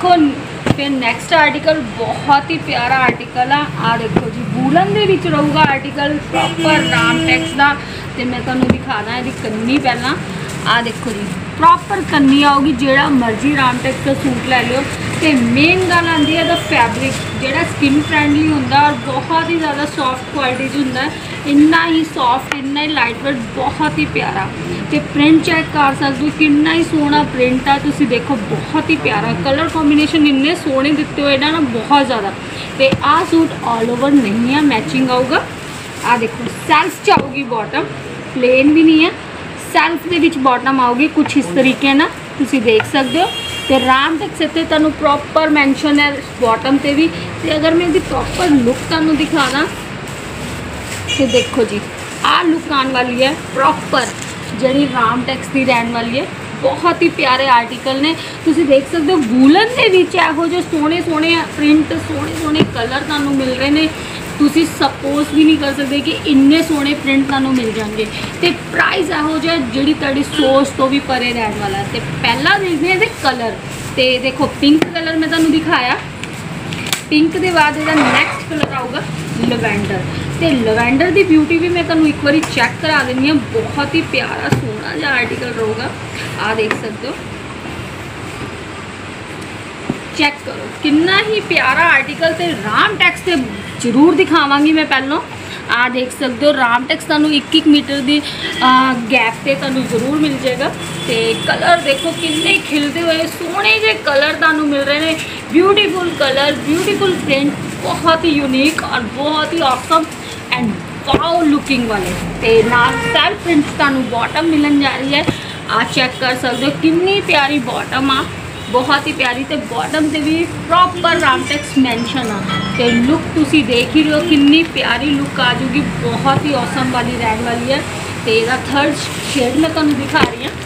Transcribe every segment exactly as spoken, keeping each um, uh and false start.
फिर next article बहुत ही प्यारा आर्टिकल आ आ देखो जी, वूलन दे विच रहूगा आर्टिकल प्रॉपर रामटेक्स का। तो मैं तुहानूं दिखादा इहदी कन्नी पहला। आ देखो जी, प्रॉपर कन्नी आऊगी, जेड़ा मर्जी रामटेक्स का सूट ले लो। तो मेन गल आती है द फैब्रिक, जेड़ा स्किन फ्रेंडली होंदा और बहुत ही ज़्यादा सॉफ्ट क्वालिटी च होंदा, इन्ना ही सॉफ्ट, इन्ना ही लाइट वेट, बहुत ही प्यारा। तो प्रिंट चेक कर सकते हो, कितना ही सोहना प्रिंट आ, तुसी देखो बहुत ही प्यारा। कलर कॉम्बीनेशन इन्ने सोहने दिते हुए ना बहुत ज़्यादा। तो आ सूट ऑल ओवर नहीं है, मैचिंग आऊगा। आ देखो सेल्फ च आऊगी बॉटम, प्लेन भी नहीं है, सेल्फ के विच बॉटम आऊगी कुछ इस तरीके ना, तुसी देख सकते हो। तो रामटेक्स इत्थे तुहानूं प्रॉपर मैंशन है बॉटम से भी। तो अगर मैं इसकी प्रॉपर लुक तुहानूं दिखादा तो देखो जी, आ लुक आने वाली है प्रॉपर जी रामटेक्स की रहने वाली है। बहुत ही प्यारे आर्टिकल ने, तुसी देख सकते हो वूलन के विच इहो जे सोहने सोहने प्रिंट, सोहने सोहने कलर तुहानूं मिल रहे हैं। तुसी सपोज भी नहीं कर सकते कि इन्ने सोहने प्रिंट तुहानूं मिल जाएंगे। तो प्राइस इहो जिहा जिहड़ी तुहाडी सोच तो भी परे रहने वाला है। तो पहला देखते हैं इहदे कलर। तो देखो पिंक कलर मैं तुहानूं दिखाया, पिंक के बाद इहदा नैक्सट कलर आऊगा लवैंडर। तो लवैंडर की ब्यूटी भी मैं तुहानूं एक बार चैक करा देनी है। बहुत ही प्यारा सोहना जिहा आर्टिकल रहूगा। आ देख सकते हो, चेक करो कितना ही प्यारा आर्टिकल। तो रामटेक्स से जरूर दिखावांगी मैं पहलों। आ देख सकते हो रामटेक्स तुहानूं एक एक मीटर की गैप से तुहानूं जरूर मिल जाएगा। तो कलर देखो किन्ने खिलते हुए सोहने जे कलर तुहानूं मिल रहे हैं। ब्यूटीफुल कलर, ब्यूटीफुल प्रिंट, बहुत ही यूनिक और बहुत ही ऑसम एंड वाओ लुकिंग वाले। तो नाल सेल्फ प्रिंट तुहानूं बॉटम मिलन जा रही है। आ चेक कर सकते हो कितनी प्यारी बॉटम आ, बहुत ही प्यारी। तो बॉटम से भी प्रॉपर रामटेक्स मैंशन आ। तो लुक तुसी देख ही रहे हो कितनी प्यारी लुक आ जूगी, बहुत ही औसम वाली रहने वाली है। तो इसका थर्ड शेड मैं तुहानूं दिखा रही हूँ,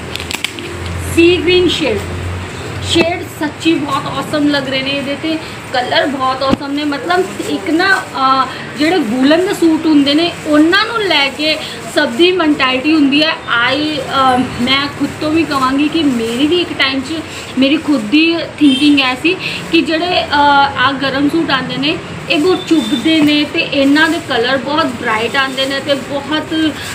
सी ग्रीन शेड। शेड सच्ची बहुत औसम लग रहे हैं ये, कलर बहुत औसम ने। मतलब एक ना जोड़े वूलन के सूट होंगे ने उन्होंने लैके सब की मैंटालिटी होंगी है। आई आ, मैं खुद तो भी कहांगी कि मेरी भी एक टाइम च मेरी खुद की थिंकिंग ऐसी कि जोड़े आ गर्म सूट आते हैं ये बहुत चुभते हैं, तो इन्हों के कलर बहुत ब्राइट आते हैं, तो बहुत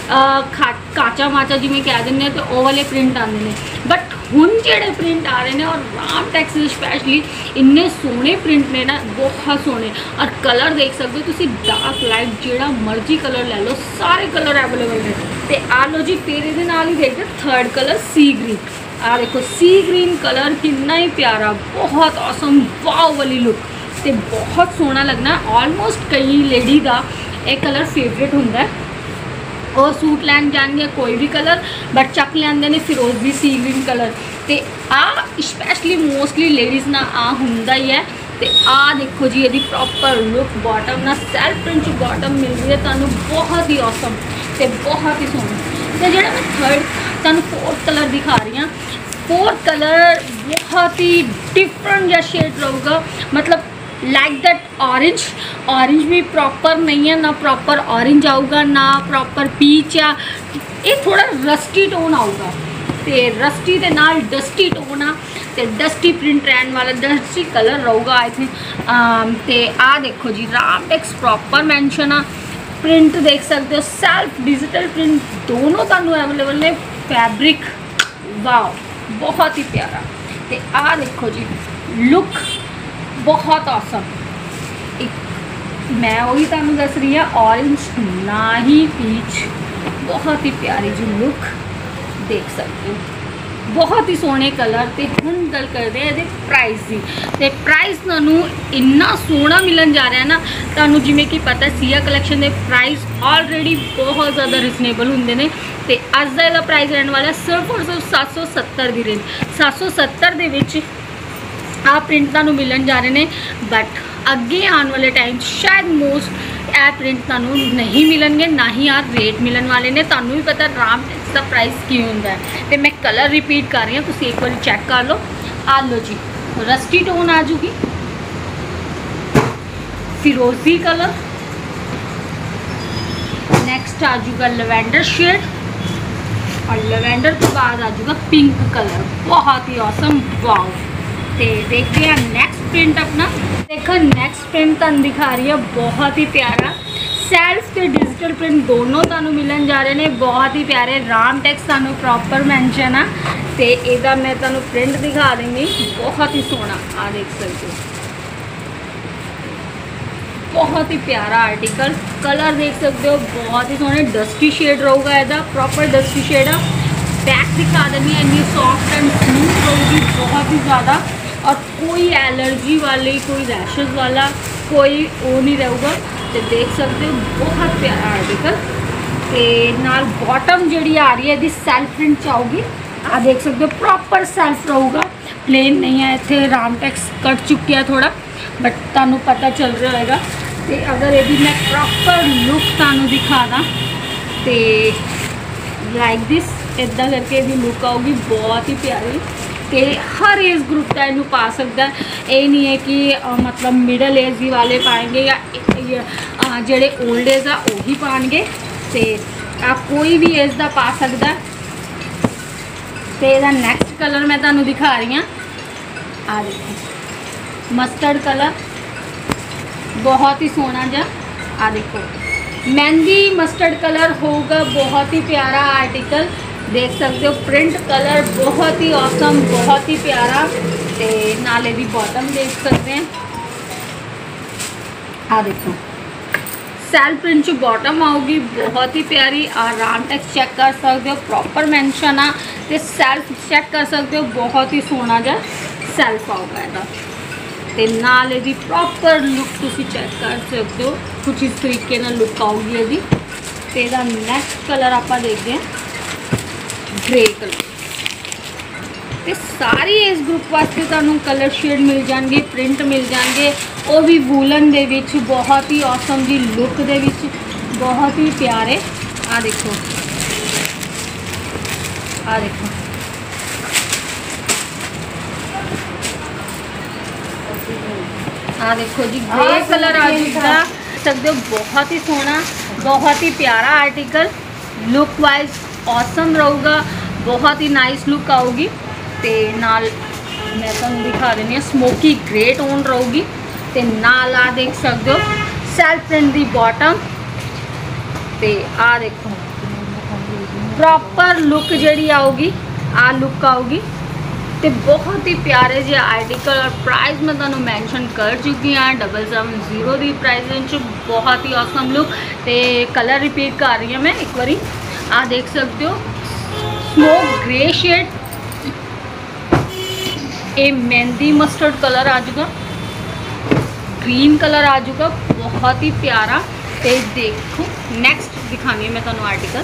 खा काचा माचा जिमें कह दें, तो वह वाले प्रिंट आते हैं। बट हुण जेडे प्रिंट आ रहे हैं और रामटेक्स स्पैशली इन्ने सोहने प्रिंट ने ना, बहुत सोहने। और कलर देख सकते हो तुसी, डार्क लाइट जेड़ा मर्जी कलर ले लो, सारे कलर अवेलेबल है। तो आ लो जी, फिर ये नाल ही देखते थर्ड कलर सी ग्रीन। आ देखो सी ग्रीन कलर कितना ही प्यारा, बहुत औसम वाव वाली लुक। तो बहुत सोहना लगना। ऑलमोस्ट कई लेडी का एक कलर फेवरेट होंदा है, और सूट लैन जाएंगे कोई भी कलर, बट चक लेंदे ने फिरोजी सी ग्रीन कलर। तो आ स्पैशली मोस्टली लेडीज़ ना आ हुंदा ही है। तो आ देखो जी यदि प्रॉपर लुक, बॉटम ना सेल्फ प्रिंट बॉटम मिल रही है तुहानूं, बहुत ही औसम तो बहुत ही सोहनी। तो जो मैं थर्ड तुहानूं फोर्थ कलर दिखा रही हूँ, फोर्थ कलर बहुत ही डिफरेंट जहा शेड रहूगा। मतलब लाइक दैट ऑरेंज, ऑरेंज भी प्रॉपर नहीं है ना, प्रॉपर ऑरेंज आऊगा ना प्रॉपर पीच आ, ये थोड़ा रस्टी टोन आऊगा। तो रस्टी के नाल डस्टी टोन आ, तो डस्टी प्रिंट रहने वाला, डस्टी कलर रहूगा आई थिंक। तो आ देखो जी रामटेक्स प्रॉपर मैंशन आ, प्रिंट देख सकते हो, सेल्फ डिजिटल प्रिंट दोनों तुहानूं अवेलेबल ने। फैब्रिक वाओ बहुत ही प्यारा। तो आ देखो जी लुक बहुत औसम। एक मैं वही तुहानूं दस रही हाँ, ऑरेंज ना ही पीच, बहुत ही प्यारी जी लुक देख सकते हो, बहुत ही सोहने कलर। तो हुण गल करते हैं ये प्राइस की। तो प्राइस तुहानूं इन्ना सोहना मिलन जा रहा है ना, तुहानूं जिवें कि पता सिया कलैक्शन के प्राइस ऑलरेडी बहुत ज़्यादा रिजनेबल होंगे ने। तो अज का इसका प्राइस रहने वाला सिर्फ और सिर्फ सत्त सौ सत्तर की रेंज। सत्त सौ सत्तर दे विच आ प्रिंट तुहानूं मिलन जा रहे हैं, बट अगे आने वाले टाइम शायद मोस्ट ए प्रिंट तुहानूं नहीं मिलणगे, ना ही आ रेट मिलन वाले ने। तुहानूं भी पता रामटेक्स का प्राइस की होंदा है। तो मैं कलर रिपीट कर रही हूँ, तुसीं एक बार चैक कर लो। आ लो जी रस्टी टोन आ जूगी, फिरोजी कलर, नैक्सट आ जूगा लवैंडर शेड, और लवैंडर के बाद आ जूगा पिंक कलर, बहुत ही औसम वाव। तो देखते हैं नैक्सट प्रिंट अपना। देखो नैक्सट प्रिंट तुहानू दिखा रही है, बहुत ही प्यारा सैल्फ ते डिजिटल प्रिंट दोनों तुहानू मिलन जा रहे हैं। बहुत ही प्यारे राम टैक्स तुहानू प्रॉपर मैंशन आ, तो यदा मैं तुहानू प्रिंट दिखा देंगी। बहुत ही सोहना आ देख सकते हो, बहुत ही प्यारा आर्टिकल। कलर देख सकते हो बहुत ही सोहने, डस्टी शेड रहूगा, यदा प्रॉपर डस्टी शेड आ। बैक दिखा देंगे, इतनी सॉफ्ट एंड स्मूथ रहेगी, बहुत ही ज़्यादा। और कोई एलर्जी वाली, कोई रैशेज़ वाला कोई वो नहीं रहूगा। तो देख सकते हो बहुत प्यारा आर्टिकल। तो नाल बॉटम जी आ रही है यदि सेल्फ प्रिंट चाहोगी, आ देख सकते हो प्रॉपर सेल्फ रहूगा, प्लेन नहीं है। इतने राम टैक्स कट चुकी है थोड़ा, बट तुहानू पता चल रहा होगा। तो अगर यदि मैं प्रॉपर लुक तुहानू दिखा दा तो लाइक दिस इदा करके यदि लुक आऊगी, बहुत ही प्यारी। तो हर एज ग्रुप का इनू पा सकता है, ये नहीं है कि आ, मतलब मिडल एज वाले पाएंगे या जेडे ओल्ड एज आ वही पाएंगे। तो आ कोई भी एज का पा सकता है। तो यदा नैक्सट कलर मैं तुहानू दिखा रही हूँ, आ देखो मस्टर्ड कलर, बहुत ही सोहना जा। आ देखो मेहंदी मस्टर्ड कलर होगा, बहुत ही प्यारा आर्टिकल। देख सकते हो प्रिंट कलर बहुत ही औसम, बहुत ही प्यारा। ते नाले दी बॉटम देख सकते हैं, आ देखो सेल्फ प्रिंट च बॉटम आऊगी, बहुत ही प्यारी। और राम टैक्स चेक कर सकते हो प्रॉपर मैंशन आ, तो सेल्फ चेक कर सकते हो, बहुत ही सोहना जा सेल्फ आऊगा ਇਹਦਾ। ਤੇ ਨਾਲ ਇਹਦੀ प्रॉपर लुक तुसी चेक कर सकते हो, कुछ इस तरीके ਨਾਲ लुक आऊगी ਇਹਦੀ। ਤੇ ਇਹਦਾ ਨੈਕਸਟ कलर आप देखते हैं ग्रे कलर। तो सारी एज ग्रुप वास्ते तुहानू कलर शेड मिल जाएंगे, प्रिंट मिल जाएंगे, वो भी वूलन दे विच बहुत ही औसम जी लुक दे विच, बहुत ही प्यारे। आ देखो, आ देखो आ देखो जी ग्रे कलर आ जाएगा, सकते हो बहुत ही सोहना, बहुत ही प्यारा आर्टिकल। लुक वाइज औसम रहूगा, बहुत ही नाइस लुक आऊगी। तो नाल मैं तुहानू दिखा देनी है स्मोकी ग्रे टोन रहूगी। तो नाल आ देख सकते हो सेल्फ प्रिंट दी बॉटम। तो आ देखो प्रॉपर लुक जी आऊगी, आ लुक आऊगी। तो बहुत ही प्यारे जे आर्टिकल। और प्राइस मैं तुहानू मैंशन कर चुकी हाँ, डबल सेवन जीरो की प्राइस रेंज, बहुत ही औसम लुक। तो कलर रिपीट कर रही हूँ मैं एक बारी, आ देख सकते हो स्मोक ग्रे शेड, ये मेहंदी मस्टर्ड कलर आ जाएगा, ग्रीन कलर आ जाएगा, बहुत ही प्यारा। तो देखो नेक्स्ट दिखानी है मैं तुहानू आर्टिकल।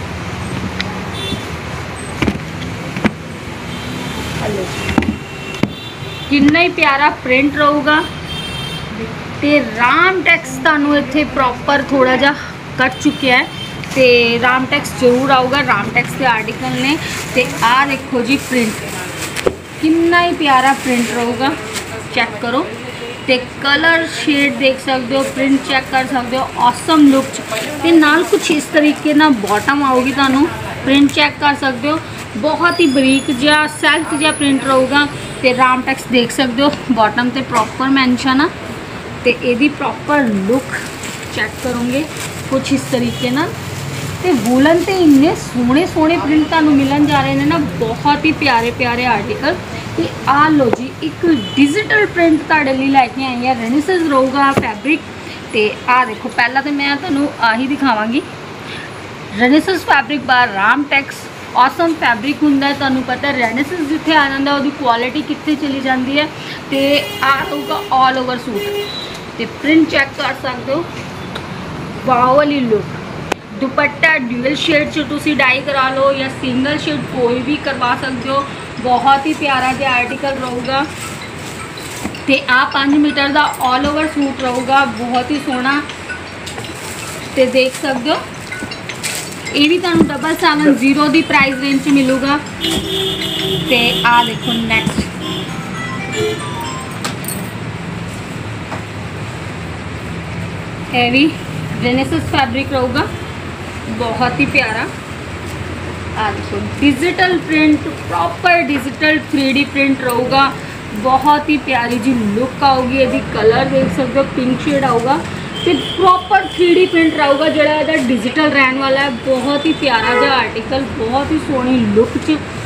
हेलो कितना ही प्यारा प्रिंट रहूगा। तो राम टैक्स तुहानू इत्थे प्रॉपर थोड़ा जा कट चुकिया है, तो राम टैक्स जरूर आऊगा। राम टैक्स के आर्टिकल ने। तो आ देखो जी प्रिंट कितना ही प्यारा प्रिंट रहूगा, चेक करो। तो कलर शेड देख सकते हो, प्रिंट चेक कर सकते हो, ऑसम लुक। तो नाल कुछ इस तरीके ना बॉटम आऊगी, तुहानू प्रिंट चेक कर सकते हो, बहुत ही बरीक जा सेल्फ जा प्रिंट रहूगा। तो राम टैक्स देख सकते हो बॉटम तो प्रॉपर मैंशन आ। तो यदी प्रॉपर लुक चेक करोगे कुछ इस तरीके ना। तो वूलन तो इन्ने सोहने सोहने प्रिंट तुहानू मिलन जा रहे हैं ना, बहुत ही प्यारे प्यारे आर्टिकल। तो आ लो जी एक डिजिटल प्रिंट तुहाडे लई लैके आई है, रेनेसेंस रहूगा फैब्रिक। तो आ देखो पहला तो मैं तुहानू आही दिखावांगी, रेनेसेंस फैब्रिक बार राम टैक्स। औसम फैब्रिक हुंदा है, तुहानू पता है रेनेसेंस जिथे आ जाता है क्वालिटी कितने चली जाती है। तो आ होगा ऑल ओवर सूट। तो प्रिंट चेक कर सकते हो, वाओ वाली लुक। दुपट्टा ड्यूअल शेड च तुसी डाई करा लो या सिंगल शेड कोई भी करवा सकते हो, बहुत ही प्यारा जो आर्टिकल रहूगा। तो आ पाँच मीटर का ऑल ओवर सूट रहूगा, बहुत ही सोहना। तो देख सकते हो ये भी तुहानू डबल सेवन जीरो की प्राइस रेंज मिलूगा। तो आ देखो नैक्सट है भी रेनेसेंस फैब्रिक रहूगा, बहुत ही प्यारा। आ देखो digital print, proper digital three D print रहूगा, बहुत ही प्यारी जी लुक आऊगी। यदि कलर देख सकते हो पिंक शेड आऊगा तो प्रॉपर थ्री डी प्रिंट रहूगा जोड़ा डिजिटल रहने वाला है। बहुत ही प्यारा जहा आर्टिकल, बहुत ही सोहनी लुक च